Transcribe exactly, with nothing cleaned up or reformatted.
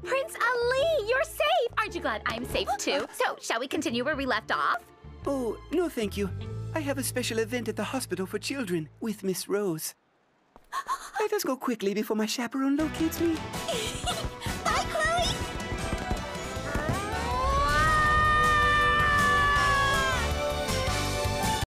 Prince Ali, you're safe! Aren't you glad I'm safe too? So, shall we continue where we left off? Oh, no thank you. I have a special event at the hospital for children with Miss Rose. Let us go quickly before my chaperone locates me.